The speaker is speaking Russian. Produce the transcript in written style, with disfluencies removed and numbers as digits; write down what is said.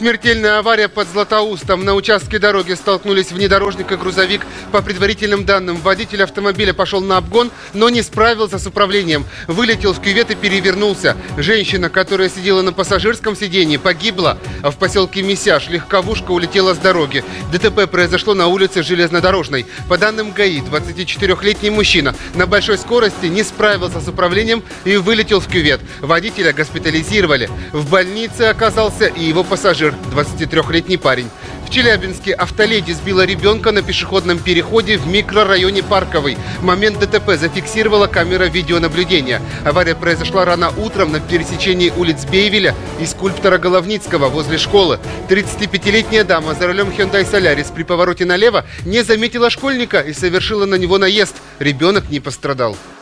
Смертельная авария под Златоустом. На участке дороги столкнулись внедорожник и грузовик. По предварительным данным, водитель автомобиля пошел на обгон, но не справился с управлением. Вылетел в кювет и перевернулся. Женщина, которая сидела на пассажирском сидении, погибла. А в поселке Мисяж легковушка улетела с дороги. ДТП произошло на улице Железнодорожной. По данным ГАИ, 24-летний мужчина на большой скорости не справился с управлением и вылетел в кювет. Водителя госпитализировали. В больнице оказался и его пассажир, 23-летний парень. В Челябинске автоледи сбила ребенка на пешеходном переходе в микрорайоне Парковый. Момент ДТП зафиксировала камера видеонаблюдения. Авария произошла рано утром на пересечении улиц Бейвеля и скульптора Головницкого возле школы. 35-летняя дама за рулем Hyundai Solaris при повороте налево не заметила школьника и совершила на него наезд. Ребенок не пострадал.